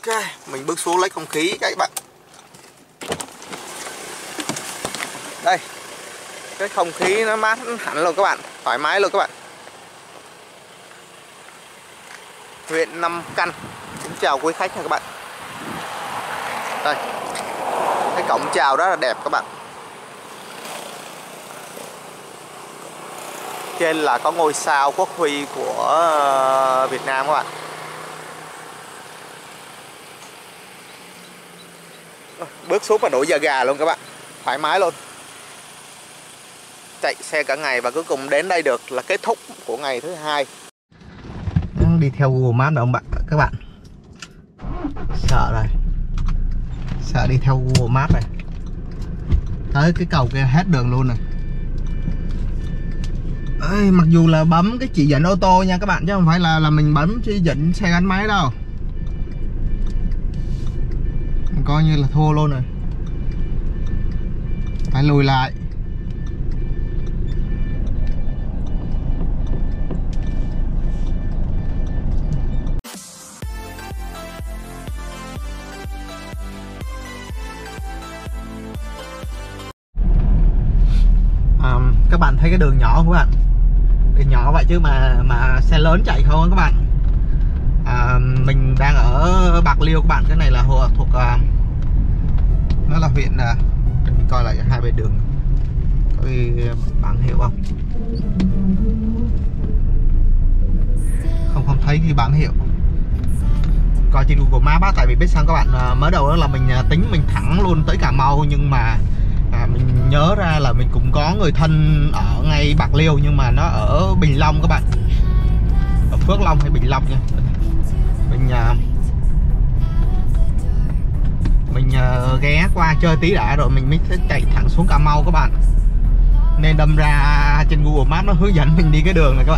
Ok, mình bước xuống lấy không khí các bạn. Đây, cái không khí nó mát hẳn luôn các bạn, thoải mái luôn các bạn. Huyện Nam Căn. Xin chào quý khách nha các bạn. Đây, cái cổng chào rất là đẹp các bạn. Trên là có ngôi sao quốc huy của Việt Nam các bạn. Bước xuống và nổi da gà luôn các bạn, thoải mái luôn. Chạy xe cả ngày và cuối cùng đến đây được là kết thúc của ngày thứ hai. Đi theo Google Maps đâu bạn các bạn. Sợ rồi. Sợ đi theo Google Maps này. Tới cái cầu kia hết đường luôn này. Ê, mặc dù là bấm cái chỉ dẫn ô tô nha các bạn, chứ không phải là mình bấm chỉ dẫn xe gắn máy đâu. Mình coi như là thua luôn rồi. Phải lùi lại. Các bạn thấy cái đường nhỏ không các bạn? Đường nhỏ vậy chứ mà xe lớn chạy không các bạn. Mình đang ở Bạc Liêu các bạn. Cái này là thuộc nó là huyện, mình coi lại hai bên đường có cái bảng hiệu không? Không thấy cái bảng hiệu. Coi trên Google Maps á, tại vì biết sao các bạn, mới đầu đó là mình tính mình thẳng luôn tới Cà Mau, nhưng mà mình nhớ ra là mình cũng có người thân ở ngay Bạc Liêu, nhưng mà nó ở Bình Long các bạn, ở Phước Long hay Bình Long nha. Mình ghé qua chơi tí đã rồi mình mới chạy thẳng xuống Cà Mau các bạn, nên đâm ra trên Google Maps nó hướng dẫn mình đi cái đường này các bạn.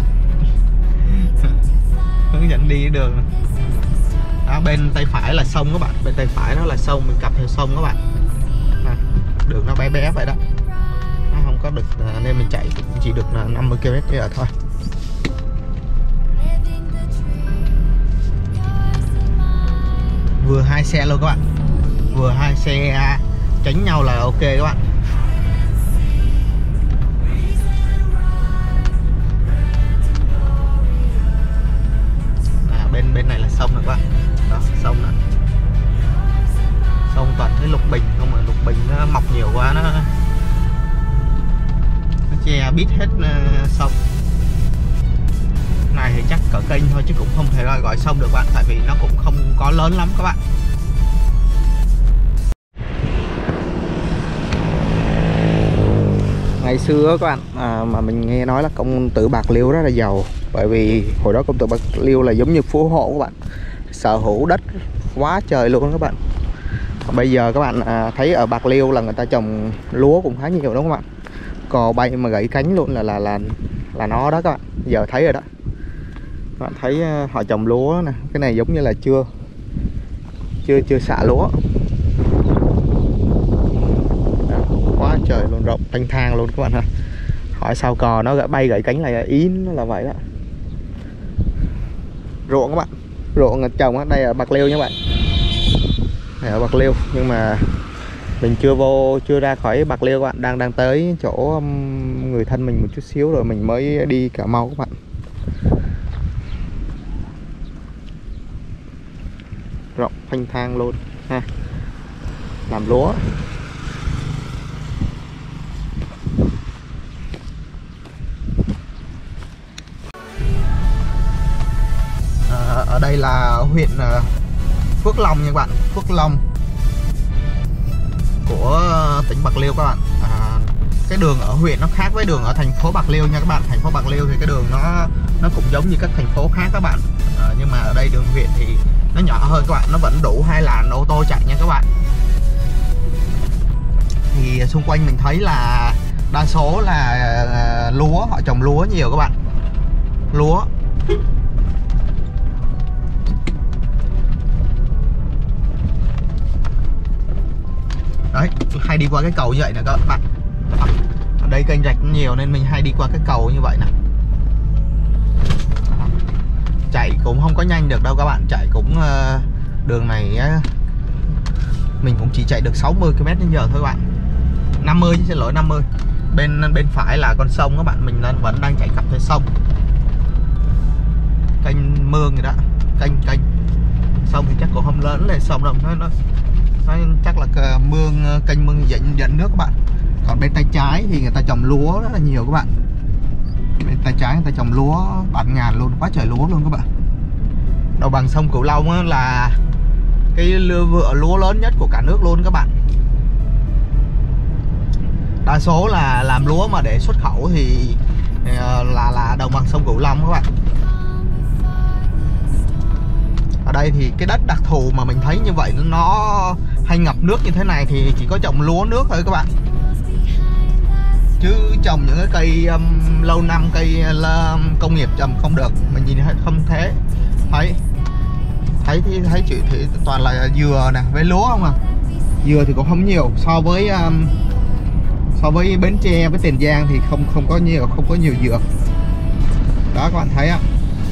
Hướng dẫn đi cái đường này. Đó, bên tay phải là sông các bạn, bên tay phải nó là sông, mình cặp theo sông các bạn. Đường nó bé bé vậy đó, nó không có được, nên mình chạy cũng chỉ được là 50 km/h thôi. Vừa hai xe luôn các bạn, vừa hai xe tránh nhau là ok các bạn. Bên này là sông rồi các bạn. Đó, sông nè. Sông toàn thấy lục bình không, mà lục bình nó mọc nhiều quá, nó che bít hết sông. Này thì chắc cỡ kênh thôi chứ cũng không thể gọi sông được bạn, tại vì nó cũng không có lớn lắm các bạn. Ngày xưa các bạn, mà mình nghe nói là công tử Bạc Liêu rất là giàu, bởi vì hồi đó công tử Bạc Liêu là giống như phú hộ các bạn, sở hữu đất quá trời luôn các bạn. Bây giờ các bạn thấy ở Bạc Liêu là người ta trồng lúa cũng khá nhiều đúng không các bạn? Cò bay mà gãy cánh luôn là nó đó các bạn. Giờ thấy rồi đó. Các bạn thấy họ trồng lúa nè, cái này giống như là chưa xạ lúa. Đó, quá trời luôn, rộng thanh thang luôn các bạn ha. Hỏi sao cò nó bay gãy cánh là ý nó là vậy đó. Ruộng các bạn, ruộng trồng ở đây ở Bạc Liêu nha các bạn. Ở Bạc Liêu, nhưng mà mình chưa ra khỏi Bạc Liêu các bạn, đang tới chỗ người thân mình một chút xíu rồi mình mới đi Cà Mau các bạn. Rộng thanh thang luôn ha, làm lúa. Ở đây là huyện Phước Long nha các bạn, Phước Long của tỉnh Bạc Liêu các bạn. Cái đường ở huyện nó khác với đường ở thành phố Bạc Liêu nha các bạn. Thành phố Bạc Liêu thì cái đường nó cũng giống như các thành phố khác các bạn, nhưng mà ở đây đường huyện thì nó nhỏ hơn các bạn, nó vẫn đủ 2 làn ô tô chạy nha các bạn. Thì xung quanh mình thấy là đa số là lúa, họ trồng lúa nhiều các bạn, lúa. Đấy, hay đi qua cái cầu như vậy nè các bạn. Ở đây kênh rạch nhiều nên mình hay đi qua cái cầu như vậy nè. Chạy cũng không có nhanh được đâu các bạn, chạy cũng Đường này á, mình cũng chỉ chạy được 60 km/h thôi các bạn. 50 chứ, xin lỗi, 50. Bên phải là con sông các bạn, mình vẫn đang chạy cặp theo sông. Kênh mương rồi đó, kênh sông thì chắc cũng không lớn lên sông đâu, nó chắc là kênh mương dẫn nước các bạn. Còn bên tay trái thì người ta trồng lúa rất là nhiều các bạn. Bên tay trái người ta trồng lúa bạt ngàn luôn, quá trời lúa luôn các bạn. Đồng bằng sông Cửu Long á, là cái vựa lúa lớn nhất của cả nước luôn các bạn. Đa số là làm lúa mà để xuất khẩu thì là đồng bằng sông Cửu Long các bạn. Ở đây thì cái đất đặc thù mà mình thấy như vậy nó hay ngập nước như thế này thì chỉ có trồng lúa nước thôi các bạn. Chứ trồng những cái cây lâu năm, cây công nghiệp trồng không được. Mình nhìn không thế thấy chị thì toàn là dừa nè với lúa không à. Dừa thì cũng không nhiều so với Bến Tre với Tiền Giang thì không có nhiều dừa. Đó các bạn thấy á.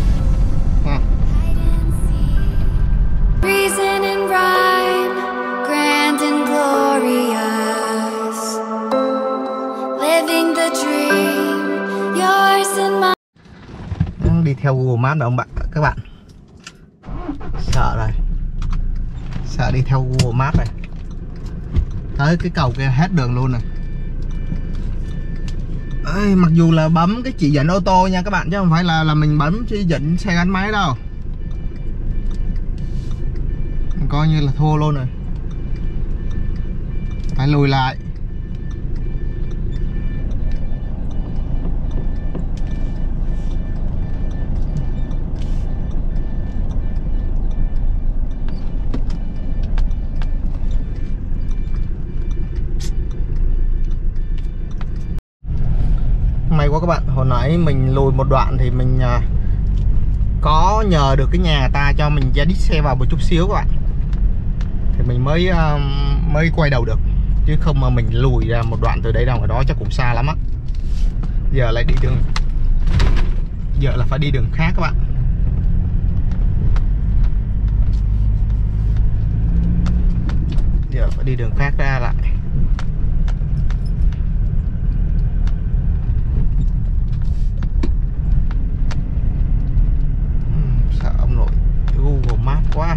Đi theo Google Maps đâu các bạn. Sợ rồi. Sợ đi theo Google Maps này. Tới cái cầu kia hết đường luôn rồi. Ê, mặc dù là bấm cái chỉ dẫn ô tô nha các bạn, chứ không phải là mình bấm chỉ dẫn xe gắn máy đâu. Mình coi như là thua luôn rồi. Phải lùi lại. May quá các bạn, hồi nãy mình lùi một đoạn thì mình có nhờ được cái nhà ta cho mình ra đít xe vào một chút xíu các bạn, thì mình mới quay đầu được, chứ không mà mình lùi ra một đoạn từ đây ra ngoài đó chắc cũng xa lắm á. Giờ lại đi đường, giờ là phải đi đường khác các bạn. Giờ phải đi đường khác ra lại. Sợ ông nội Google Maps quá.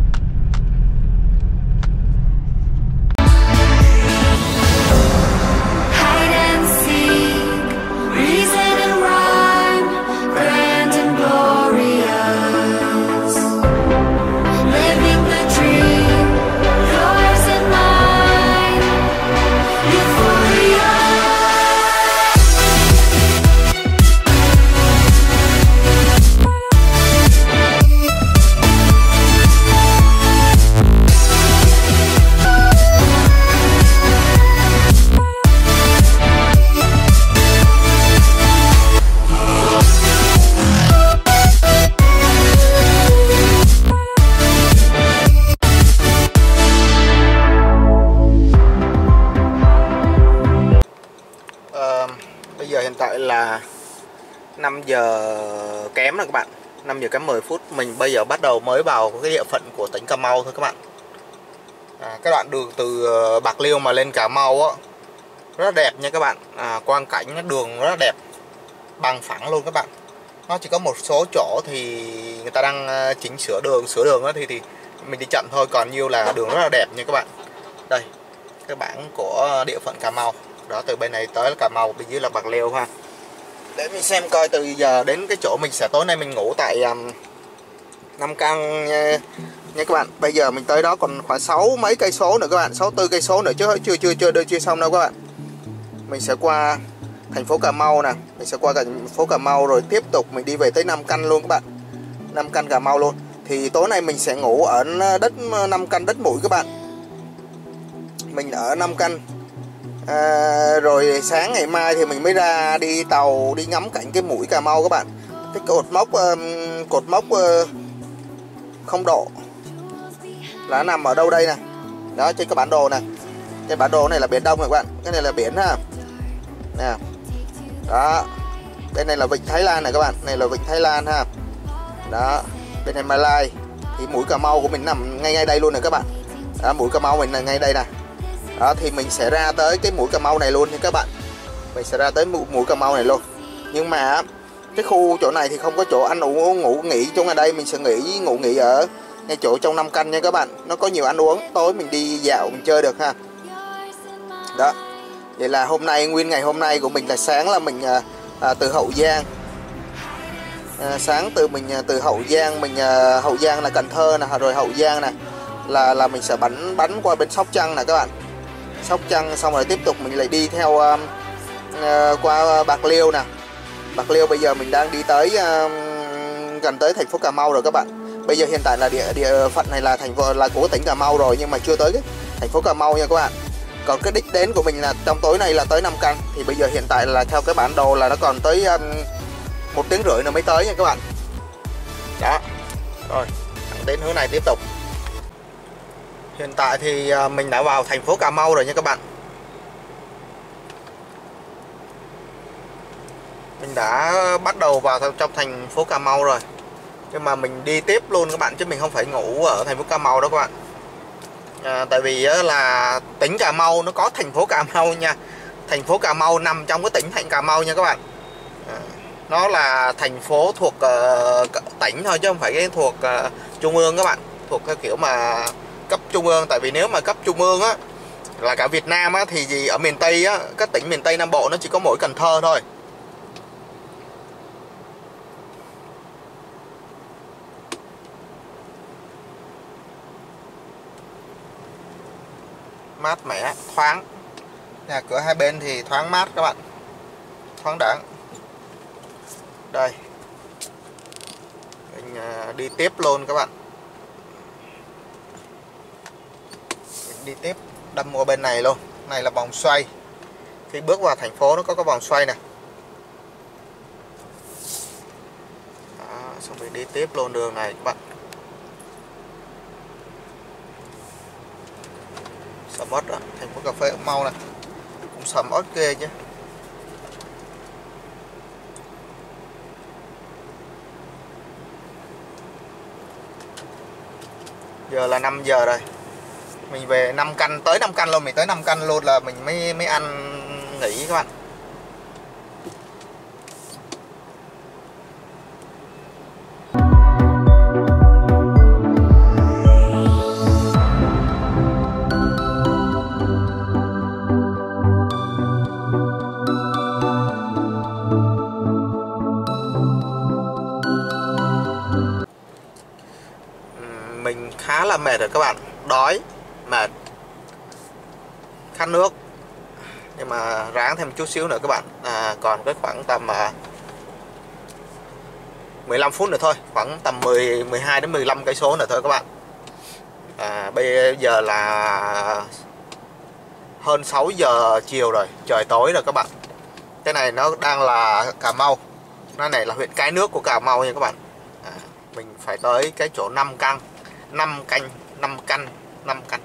Bây giờ hiện tại là 5 giờ kém rồi các bạn, 5 giờ kém 10 phút. Mình bây giờ bắt đầu mới vào cái địa phận của tỉnh Cà Mau thôi các bạn. Cái đoạn đường từ Bạc Liêu mà lên Cà Mau á, rất đẹp nha các bạn. Quang cảnh đường rất là đẹp, bằng phẳng luôn các bạn. Nó chỉ có một số chỗ thì người ta đang chỉnh sửa đường đó thì mình đi chậm thôi, còn nhiều là đường rất là đẹp nha các bạn. Đây, cái bảng của địa phận Cà Mau. Đó, từ bên này tới là Cà Mau, bên dưới là Bạc Liêu ha. Để mình xem coi từ giờ đến cái chỗ mình sẽ tối nay mình ngủ tại Nam Căn nha các bạn. Bây giờ mình tới đó còn khoảng 6 mấy cây số nữa các bạn, 64 cây số nữa chứ chưa xong đâu các bạn. Mình sẽ qua thành phố Cà Mau nè, mình sẽ qua thành phố Cà Mau rồi tiếp tục mình đi về tới Nam Căn luôn các bạn. Nam Căn Cà Mau luôn. Thì tối nay mình sẽ ngủ ở đất Nam Căn, đất Mũi các bạn. Mình ở Nam Căn. Rồi sáng ngày mai thì mình mới ra đi tàu đi ngắm cảnh cái Mũi Cà Mau các bạn. Cái cột mốc 0 độ là nằm ở đâu đây nè. Đó, trên cái bản đồ nè. Cái bản đồ này là biển Đông rồi các bạn. Cái này là biển ha. Nè. Đó. Bên này là vịnh Thái Lan này các bạn. Này là vịnh Thái Lan ha. Đó. Bên này Malai. thì mũi Cà Mau của mình nằm ngay ngay đây luôn nè các bạn. Đó, mũi Cà Mau mình là ngay đây nè. Đó, thì mình sẽ ra tới cái mũi Cà Mau này luôn nha các bạn. Mình sẽ ra tới mũi Cà Mau này luôn. Nhưng mà cái khu chỗ này thì không có chỗ ăn uống ngủ nghỉ trong ở đây, mình sẽ ngủ nghỉ ở ngay chỗ trong 5 căn nha các bạn. Nó có nhiều ăn uống, tối mình đi dạo mình chơi được ha. Đó. Vậy là hôm nay, nguyên ngày hôm nay của mình là sáng là mình từ Hậu Giang. Sáng từ Hậu Giang, Hậu Giang là Cần Thơ nè, rồi Hậu Giang nè là mình sẽ bắn qua bên Sóc Trăng nè các bạn. Sóc Trăng xong rồi tiếp tục mình lại đi theo qua Bạc Liêu nè. Bạc Liêu bây giờ mình đang đi tới gần tới thành phố Cà Mau rồi các bạn. Bây giờ hiện tại là địa phận này là thành phố là của tỉnh Cà Mau rồi, nhưng mà chưa tới cái thành phố Cà Mau nha các bạn. Còn cái đích đến của mình là trong tối nay là tới 5 căn. Thì bây giờ hiện tại là theo cái bản đồ là nó còn tới 1 tiếng rưỡi nữa mới tới nha các bạn. Đó. Rồi, đến hướng này tiếp tục. Hiện tại thì mình đã vào thành phố Cà Mau rồi nha các bạn. Mình đã bắt đầu vào trong thành phố Cà Mau rồi. Nhưng mà mình đi tiếp luôn các bạn, chứ mình không phải ngủ ở thành phố Cà Mau đâu các bạn. Tại vì là tỉnh Cà Mau nó có thành phố Cà Mau nha. Thành phố Cà Mau nằm trong cái tỉnh thành Cà Mau nha các bạn. Nó là thành phố thuộc tỉnh thôi chứ không phải cái thuộc trung ương các bạn. Thuộc cái kiểu mà cấp trung ương. Tại vì nếu mà cấp trung ương á là cả Việt Nam á, thì gì ở miền Tây á, các tỉnh miền Tây Nam Bộ nó chỉ có mỗi Cần Thơ thôi. Mát mẻ, thoáng. Nhà cửa hai bên thì thoáng mát các bạn. Thoáng đãng. Đây. Mình đi tiếp luôn các bạn. Mình đi tiếp đâm qua bên này luôn. Này là vòng xoay. Khi bước vào thành phố nó có cái vòng xoay nè. Đó, xong mình đi tiếp luôn đường này các bạn. Sầm uất đó, thành phố cà phê Cà Mau này cũng sầm uất ghê chứ. Giờ là 5 giờ rồi. Mình về 5 căn, tới 5 căn luôn, mình tới 5 căn luôn là mình mới ăn nghỉ các bạn. Mình khá là mệt rồi các bạn, đói, mệt, khát nước. Nhưng mà ráng thêm một chút xíu nữa các bạn. Còn cái khoảng tầm 15 phút nữa thôi, khoảng tầm 12 đến 15 cây số nữa thôi các bạn. Bây giờ là hơn 6 giờ chiều rồi, trời tối rồi các bạn. Cái này nó đang là Cà Mau. Nó này là huyện Cái Nước của Cà Mau nha các bạn. Mình phải tới cái chỗ 5 căn. 5 căn.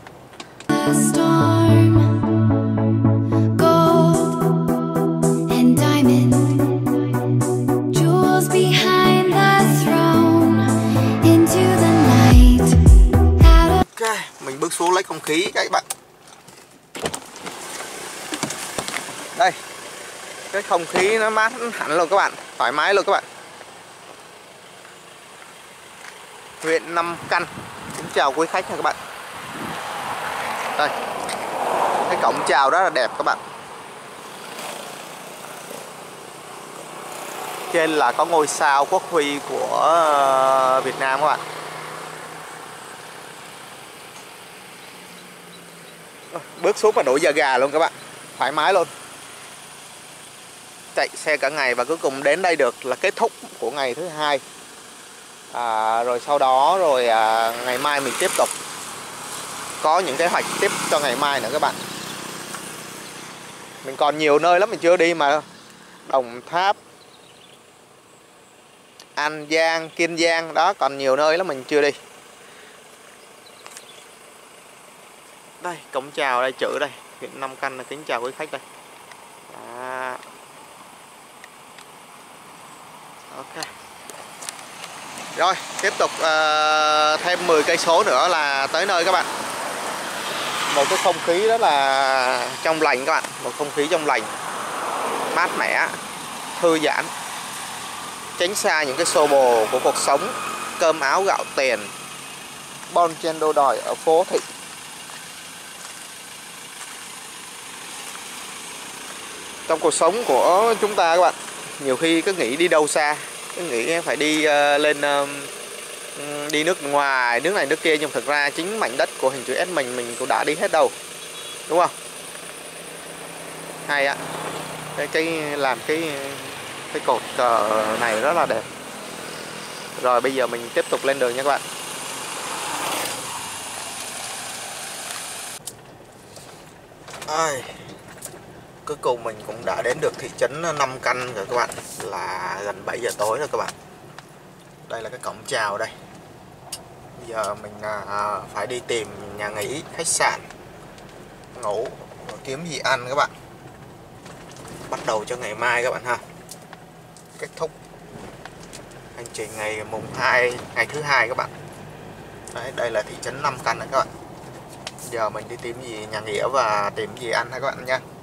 Ok, mình bước xuống lấy không khí các bạn. Đây. Cái không khí nó mát hẳn luôn các bạn, thoải mái luôn các bạn. Huyện 5 căn. Kính chào quý khách nha các bạn. Đây. Cái cổng chào rất là đẹp các bạn. Trên là có ngôi sao quốc huy của Việt Nam các bạn. Bước xuống mà nổi da gà luôn các bạn. Thoải mái luôn. Chạy xe cả ngày và cuối cùng đến đây được là kết thúc của ngày thứ hai. Rồi sau đó ngày mai mình tiếp tục có những kế hoạch tiếp cho ngày mai nữa các bạn. Mình còn nhiều nơi lắm mình chưa đi mà. Đồng Tháp, An Giang, Kiên Giang, đó còn nhiều nơi lắm mình chưa đi. Đây cổng chào đây, chữ đây, huyện 5 căn là kính chào quý khách đây. Ok. Rồi, tiếp tục thêm 10 cây số nữa là tới nơi các bạn. Một cái không khí rất là trong lành các bạn, một không khí trong lành, mát mẻ, thư giãn, tránh xa những cái xô bồ của cuộc sống, cơm áo gạo tiền, bon chen đua đòi ở phố thị. Trong cuộc sống của chúng ta các bạn, nhiều khi cứ nghĩ đi đâu xa, cứ nghĩ phải đi lên đi nước ngoài, nước này nước kia, nhưng thực ra chính mảnh đất của hình chữ S mình cũng đã đi hết đâu, đúng không? Hay ạ. Cái làm cái cột cờ này rất là đẹp. Rồi bây giờ mình tiếp tục lên đường nha các bạn. Cuối cùng mình cũng đã đến được thị trấn Năm Căn rồi các bạn, là gần 7 giờ tối rồi các bạn. Đây là cái cổng chào đây. Bây giờ mình phải đi tìm nhà nghỉ, khách sạn, ngủ, rồi kiếm gì ăn các bạn. Bắt đầu cho ngày mai các bạn ha. Kết thúc hành trình ngày mùng 2, ngày thứ hai các bạn. Đấy, đây là thị trấn Năm Căn này các bạn. Giờ mình đi tìm gì nhà nghỉ và tìm gì ăn ha các bạn nha.